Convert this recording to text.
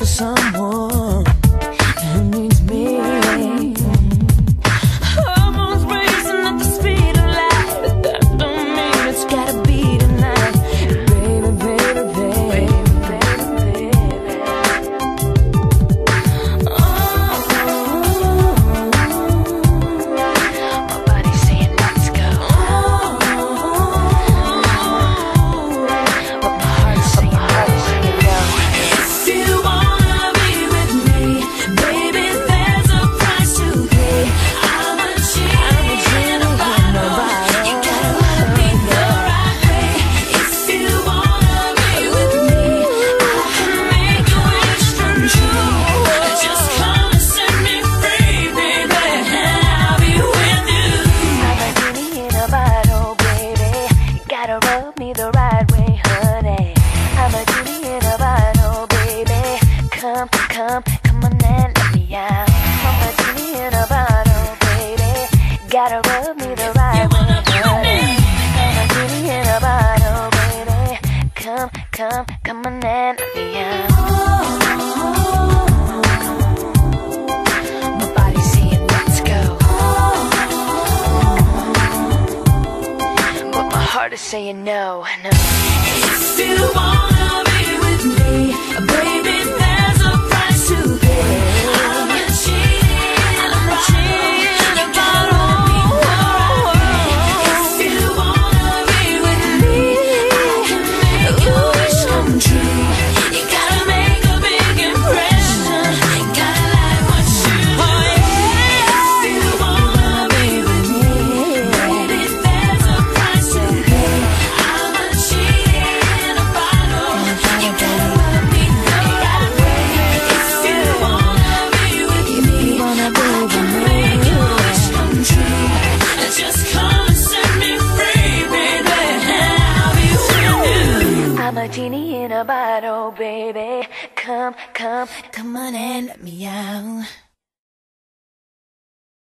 for someone who needs me. Hormones racing at the speed of light, but that don't mean it's gotta be tonight. Baby, baby, baby, baby, baby. My body's saying let's go, but my heart's saying no. If you wanna be with me, baby, there's a price to pay. I'm a genie in a bottle. You gotta love me the right way. If you wanna be with me, I can make your wish come true. Just come and set me free, baby, and I'll be with you. I'm a genie in a bottle, baby. You gotta rub me the right way, honey. I'm a genie in a bottle, baby. Come, come, come on and let me out. I'm a genie in a bottle, baby. Gotta rub me the right way, honey. I'm a genie in a bottle, baby. Come, come, come on and let me out. My body's saying let's go, but my heart is saying no, no. If you wanna be with me, baby, there's a price to pay. I'm a genie in a bottle. If you wanna be with me, I can make your wish come true. You gotta make a big impression, gotta like what you do. If you wanna be with me, baby, there's a price to pay. I'm a genie in a bottle. You gotta love me the right way. If you wanna be with me, I can make your wish come true. Just come and set me free, baby, and I'll be with you. I'm a genie in a bottle, baby. Come, come, come on and let me out.